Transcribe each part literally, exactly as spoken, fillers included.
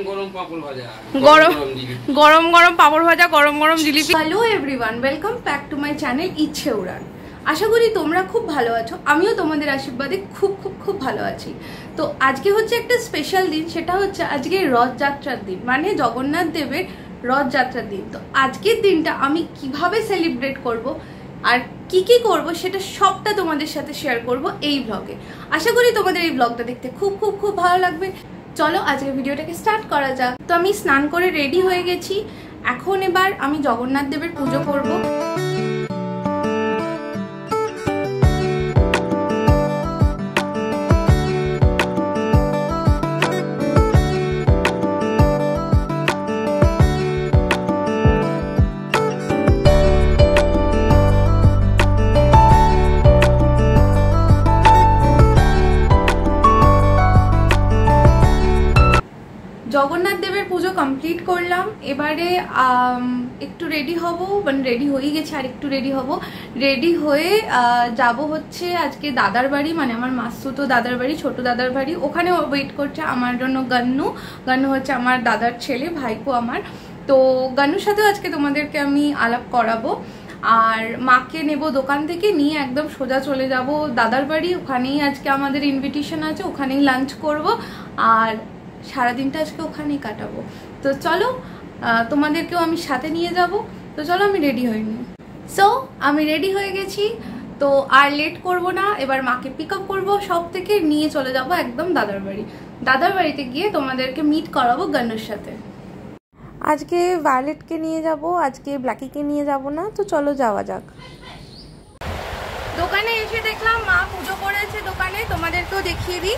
গরম পাপড় ভাজা, গরম গরম গরম পাপড় ভাজা, গরম গরম জিলিপি। Hello everyone, welcome back to my channel Ichhe Uran. আশা করি তোমরা খুব ভালো আছো, আমিও তোমাদের আশীর্বাদে খুব খুব খুব ভালো আছি। তো আজকে হচ্ছে একটা স্পেশাল দিন, সেটা হচ্ছে আজকে রথযাত্রার দিন, মানে জগন্নাথ দেবের রথযাত্রার দিন। তো আজকের দিনটা আমি কিভাবে সেলিব্রেট করব আর কি কি করব সেটা সবটা তোমাদের সাথে শেয়ার করব এই ব্লগে। আশা করি তোমাদের এই ব্লগটা দেখতে খুব খুব খুব ভালো লাগবে। চলো আজকে ভিডিওটাকে স্টার্ট করা যাক। তো আমি স্নান করে রেডি হয়ে গেছি, এখন এবার আমি জগন্নাথ দেবের পুজো করব। জগন্নাথ দেবের পুজো কমপ্লিট করলাম, এবারে একটু রেডি হব, মানে রেডি হয়ে গেছে আর একটু রেডি হব। রেডি হয়ে যাব হচ্ছে আজকে দাদার বাড়ি, মানে আমার মাসুতো দাদার বাড়ি, ছোট দাদার বাড়ি। ওখানে ওয়েট করছে আমার জন্য গান্নু। গান্নু হচ্ছে আমার দাদার ছেলে, ভাইপো আমার। তো গান্নুর সাথেও আজকে তোমাদেরকে আমি আলাপ করাবো। আর মাকে নেব দোকান থেকে, নিয়ে একদম সোজা চলে যাব দাদার বাড়ি। ওখানেই আজকে আমাদের ইনভিটেশন আছে, ওখানেই লাঞ্চ করব আর সারাদিনটা আজকে ওখানেই কাটাবো। তো চলো তোমাদেরকেও আমি সাথে নিয়ে যাব। তো চলো আমি রেডি হইনি। সো আমি রেডি হয়ে গেছি, তো আর লেট করব না। এবার মাকে পিক আপ করবো সব থেকে, নিয়ে চলে যাব একদম দাদার বাড়ি। দাদার বাড়িতে গিয়ে তোমাদেরকে মিট করাবো গান্নুর সাথে। আজকে ভায়োলেটকে নিয়ে যাব, আজকে ব্ল্যাকিকে নিয়ে যাব না। তো চলো যাওয়া যাক। দোকানে এসে দেখলাম মা পুজো করেছে দোকানে, তোমাদেরকেও দেখিয়ে দিই।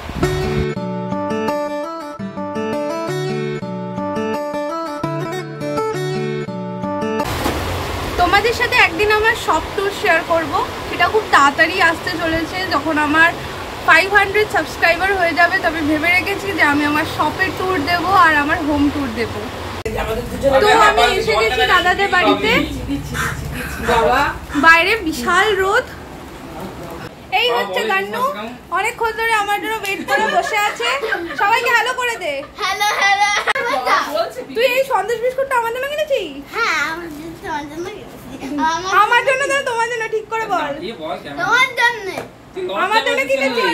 তোমাদের সাথে একদিন আমার শপ ট্যুর শেয়ার করব, সেটা খুব তাড়াতাড়ি আসতে চলেছে। যখন আমার ফাইভ হান্ড্রেড সাবস্ক্রাইবার হয়ে যাবে তবে ভেবে রেখেছি যে আমি আমার শপের ট্যুর দেব আর আমার হোম ট্যুর দেব। তো আমি এসে গেছি দাদাদের বাড়িতে, বাইরে বিশাল রোদ। এই হচ্ছে গান্নু, অনেকক্ষণ ধরে আমার জন্য ওয়েট করে বসে আছে। সবাইকে হ্যালো করে দে। Hello hello. তুই এই সন্দেশ বিস্কুটটা আমার জন্য কিনেছিস? হ্যাঁ আমার জন্য। আমার জন্য না তোমার জন্য? ঠিক করে বল। তোমার জন্য। আমার জন্য কিনেছিস?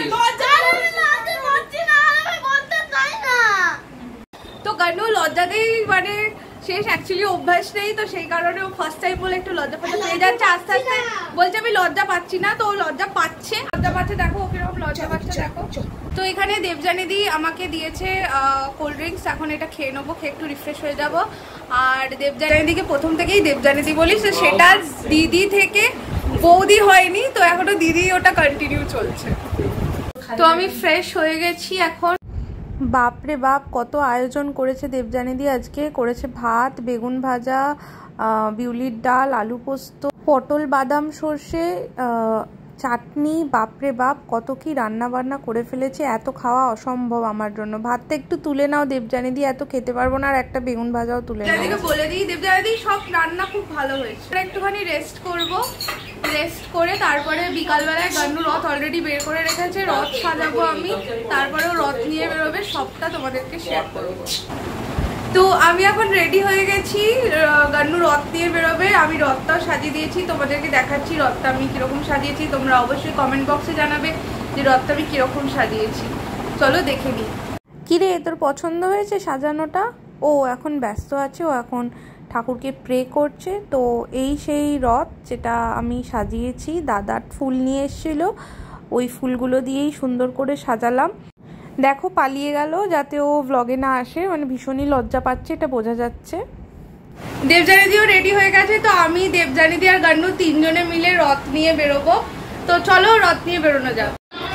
তো গান্নু লজ্জাতেই মানে শেষ, অ্যাকচুয়ালি অভ্যাস নেই, তো সেই কারণে ও ফার্স্ট টাইম বলে একটু লজ্জা পাচ্ছে, পেয়ে যাচ্ছে আস্তে আস্তে। বলছে আমি লজ্জা পাচ্ছি না, তো ও লজ্জা পাচ্ছে। লজ্জা পাচ্ছে, দেখো ওকে রকম লজ্জা পাচ্ছে দেখো। তো এখানে দেবজানিদি আমাকে দিয়েছে কোল্ড ড্রিঙ্কস, এখন এটা খেয়ে নেবো, খেয়ে একটু রিফ্রেশ হয়ে যাব। আর দেবজানিদিকে প্রথম থেকেই দেবজানিদি বলিস, সেটা দিদি থেকে বৌদি হয়নি, তো এখনো দিদি ওটা কন্টিনিউ চলছে। তো আমি ফ্রেশ হয়ে গেছি এখন। বাপরে বাপ, কত আয়োজন করেছে দেবজানিদি আজকে। করেছে ভাত, বেগুন ভাজা, বিউলির ডাল, আলু পোস্ত, পটল বাদাম সর্ষে, চাটনি। বাপরে বাপ, কত কি রান্না বান্না করে ফেলেছে। এত খাওয়া অসম্ভব আমার জন্য। ভাতটা একটু তুলে নাও দেবজানিদি, এত খেতে পারবো না। আর একটা বেগুন ভাজাও তুলে নাও। বলে দিই দেবজানিদি সব রান্না খুব ভালো হয়েছে। একটুখানি রেস্ট করব, রেস্ট করে তারপরে বিকালবেলায় গান্নু রথ অলরেডি বের করে রেখেছে, রথ সাজাবো আমি, তারপরেও রথ নিয়ে বেরোবে, সবটা তোমাদেরকে শেয়ার করবো। তো আমি এখন রেডি হয়ে গেছি, গান্নু রথ নিয়ে বেরোবে। আমি রথটাও সাজিয়ে দিয়েছি, তোমাদেরকে দেখাচ্ছি রথটা আমি কিরকম সাজিয়েছি। তোমরা অবশ্যই কমেন্ট বক্সে জানাবে যে রথটা আমি কিরকম সাজিয়েছি। চলো দেখে নিই। কিরে, তোর পছন্দ হয়েছে সাজানোটা? ও এখন ব্যস্ত আছে, ও এখন ঠাকুরকে প্রে করছে। তো এই সেই রথ যেটা আমি সাজিয়েছি, দাদা ফুল নিয়ে এসেছিলো, ওই ফুলগুলো দিয়েই সুন্দর করে সাজালাম। দেখো পালিয়ে গেল যাতে ও ব্লগে না আসে, মানে ভীষণই লজ্জা পাচ্ছে, এটা বোঝা যাচ্ছে। দেবজানিদিও রেডি হয়ে গেছে, তো আমি দেবজানিদি আর গান্নু তিনজনে মিলে রথ নিয়ে বেরোবো। তো চলো রথ নিয়ে বেরোনো যাক।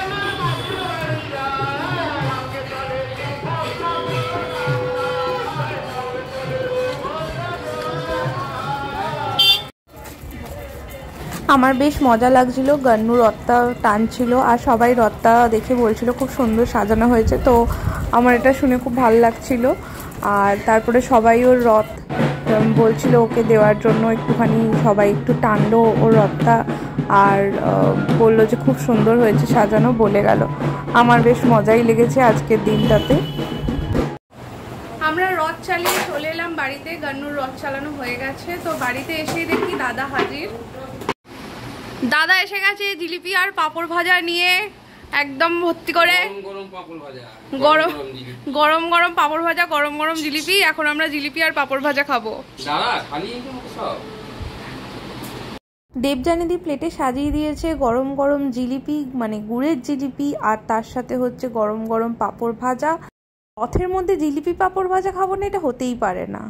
আমার বেশ মজা লাগছিল, গান্নু রথটা টানছিল আর সবাই রথটা দেখে বলছিল খুব সুন্দর সাজানো হয়েছে। তো আমার এটা শুনে খুব ভালো লাগছিল। আর তারপরে সবাই ওর রথ বলছিল ওকে দেওয়ার জন্য, একটুখানি সবাই একটু টানলো ওর রথটা আর বললো যে খুব সুন্দর হয়েছে সাজানো, বলে গেল। আমার বেশ মজাই লেগেছে আজকের দিনটাতে। চালিয়ে চলে এলাম বাড়িতে। গান্নুর রথ চালানো হয়ে গেছে, তো বাড়িতে এসে দেখি দাদা হাজির। দাদা এসে গেছে জিলিপি আর পাঁপড় ভাজা নিয়ে, একদম ভর্তি করে গরম গরম গরম পাঁপড় ভাজা, গরম গরম জিলিপি। এখন আমরা জিলিপি আর পাঁপড় ভাজা খাবো। দেবযানীদি প্লেটে সাজিয়ে দিয়েছে গরম গরম জিলিপি, মানে গুড়ের জিলিপি, আর তার সাথে হচ্ছে গরম গরম পাঁপড় ভাজা। রথের মধ্যে জিলিপি পাঁপড় ভাজা খাবো না, এটা হতেই পারে না।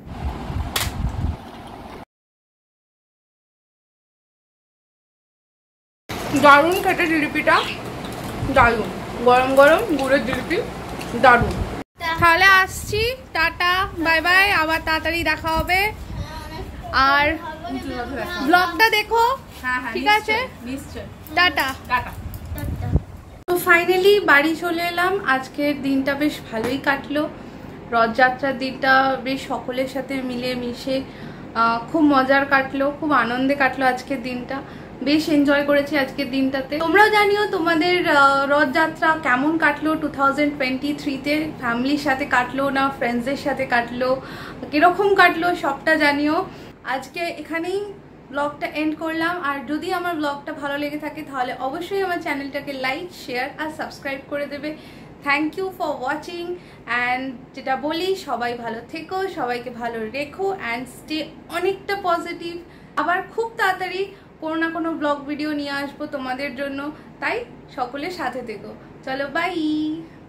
দারুণ খেতে জিলিপিটা, দারুণ গরম গরম গুড়ের জিলিপি, দারুণ। তাহলে আসছি, টাটা বাই বাই, আবার তাড়াতাড়ি দেখা হবে। আর ব্লগটা দেখো, ঠিক আছে? Tata tata. তো ফাইনালি বাড়ি চলে এলাম। আজকের দিনটা বেশ ভালোই কাটলো। রথযাত্রার দিনটা বেশ সকলের সাথে মিলে মিশে খুব মজার কাটলো, খুব আনন্দে কাটলো আজকের দিনটা। বেশ এনজয় করেছি আজকের দিনটাতে। তোমরাও জানিও তোমাদের রথযাত্রা কেমন কাটলো টু থাউজেন্ড টোয়েন্টি থ্রিতে, ফ্যামিলির সাথে কাটলো না ফ্রেন্ডসদের সাথে কাটলো, কিরকম কাটলো সবটা জানিও। আজকে এখানেই ব্লগটা এন্ড করলাম। আর যদি আমার ব্লগটা ভালো লেগে থাকে তাহলে অবশ্যই আমার চ্যানেলটাকে লাইক, শেয়ার আর সাবস্ক্রাইব করে দেবে। Thank you for watching. And যেটা বলি, সবাই ভালো থেকো, সবাইকে ভালো রেখো, অ্যান্ড স্টে অনেকটা পজিটিভ। আবার খুব তাড়াতাড়ি কোনো না কোনো ব্লগ ভিডিও নিয়ে আসবো তোমাদের জন্য, তাই সকলের সাথে থেকো। চলো বাই।